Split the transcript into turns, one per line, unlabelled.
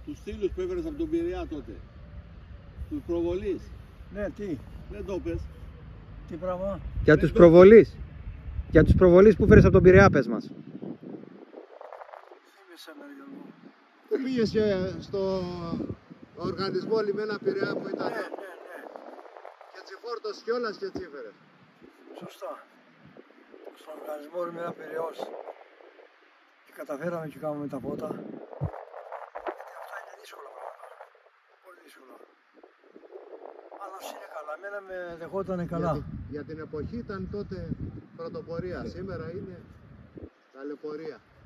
Τους στήλους που έφερες από τον Πειραιά τότε. Τους προβολείς.
Ναι, τι.
Δεν το πες.
Τι πράγμα.
Για τους προβολείς. Για τους προβολείς που φέρες από τον Πειραιά, πες μας.
Θύμισε με, Γιώργο.
Που πήγες και στο οργανισμό Λιμένα Πειραιά που ήταν.
Ναι.
Και τσιφόρτος κιόλας και τσίφερες.
Σωστά. Στον οργανισμό Λιμένα Πειραιώς. Και καταφέραμε και κάνουμε τα φώτα. Γιατί αυτά είναι δύσκολα πράγματα. Πολύ δύσκολα. Αλλά είναι καλά. Εμένα με δεχότανε καλά.
Για την εποχή ήταν τότε πρωτοπορία. Σήμερα είναι ταλαιπωρία.